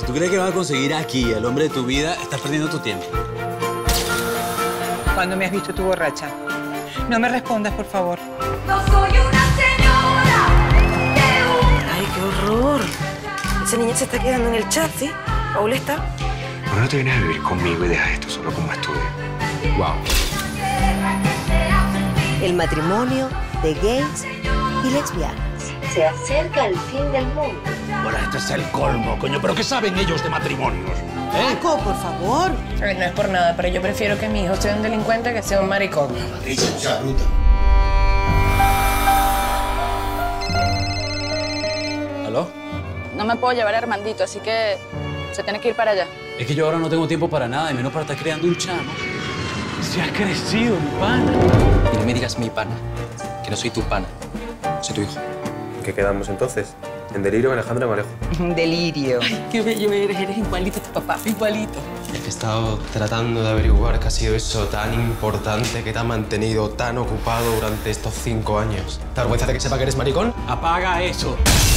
Si tú crees que vas a conseguir aquí al hombre de tu vida, estás perdiendo tu tiempo. ¿Cuándo me has visto tú borracha? No me respondas, por favor. No soy una señora de ¡Ay, qué horror! Esa niña se está quedando en el chat, ¿sí? Paula está. ¿Por qué no te vienes a vivir conmigo y dejas esto solo como estudio? Wow. El matrimonio de gays y lesbianas. Se acerca el fin del mundo. Bueno, este es el colmo, coño. ¿Pero qué saben ellos de matrimonios? Paco, por favor. No es por nada, pero yo prefiero que mi hijo sea un delincuente que sea un maricón. Esa bruta. ¿Aló? No me puedo llevar a Armandito, así que se tiene que ir para allá. Es que yo ahora no tengo tiempo para nada, y menos para estar creando un chamo. Se ha crecido, mi pana. Y no me digas mi pana, que no soy tu pana, soy tu hijo. ¿Qué quedamos entonces? En delirio, Alejandra Malejo. Delirio. Ay, qué bello eres igualito a tu papá, igualito. He estado tratando de averiguar qué ha sido eso tan importante que te ha mantenido tan ocupado durante estos 5 años. ¿Te da vergüenza de que sepa que eres maricón? Apaga eso.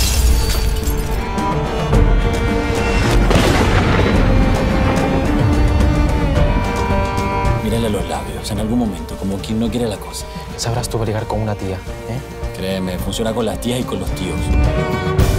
Mírale los labios en algún momento, como quien no quiere la cosa. Sabrás tú ligar con una tía, ¿eh? Créeme, funciona con las tías y con los tíos.